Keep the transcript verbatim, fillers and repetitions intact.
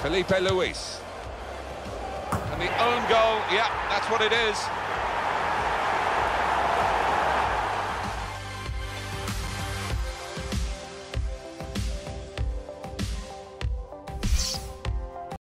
Felipe Luis. And the own goal, yeah, that's what it is.